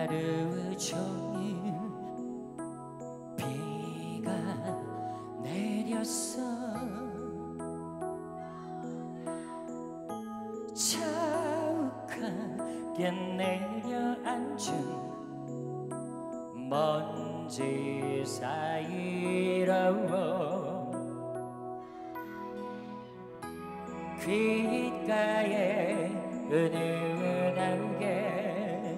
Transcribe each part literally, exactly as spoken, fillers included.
하루 종일 비가 내렸어. 자욱하게 내려앉은 먼지 사이로 귓가에 은은하게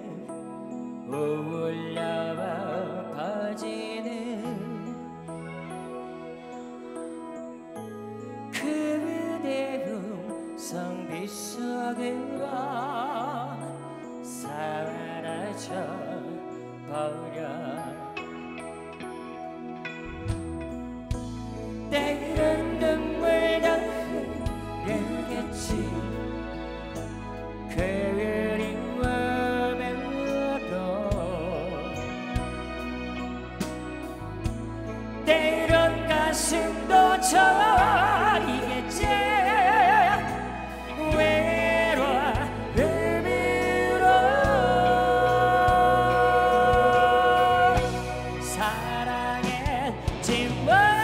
울려와 퍼지는 그대 음성빛 속으로 사라져 버려. 때론 눈물도 흐르겠지. 그리움으로 때론 가슴도 저리겠지. 외로움으로 사랑했지만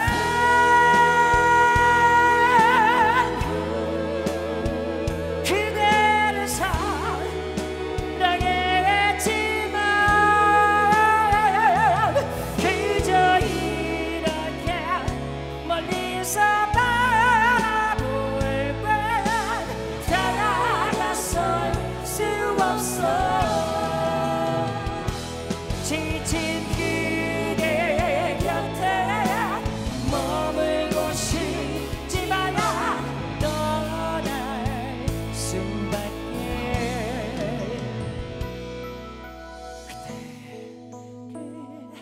지친 그대 곁에 머물고 싶지만 떠날 수밖에. 그대를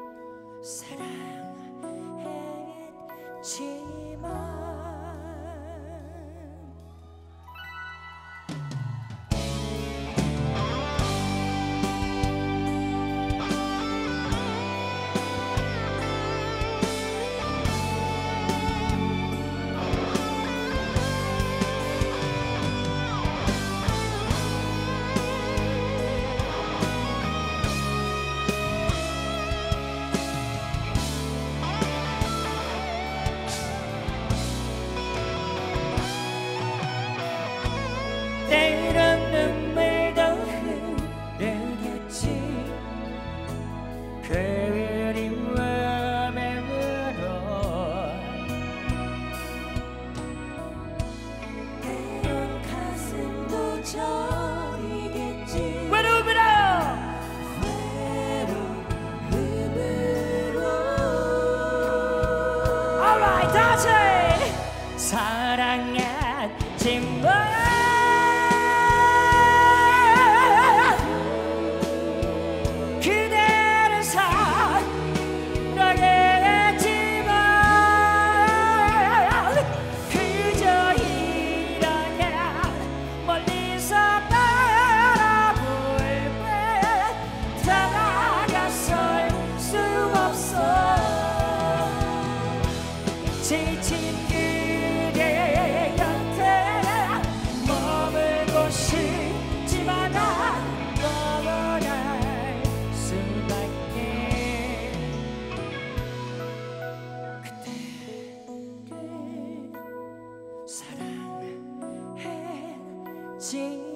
사랑했지만 때론 눈물도 흐르겠지. 그리움으로 때론 가슴도 저리겠지. 외로움으로 외로움으로 Alright, 다시 사랑했지만 지친 그대 곁에 머물고 싶지만 떠날 수밖에. 그대를 사랑했지만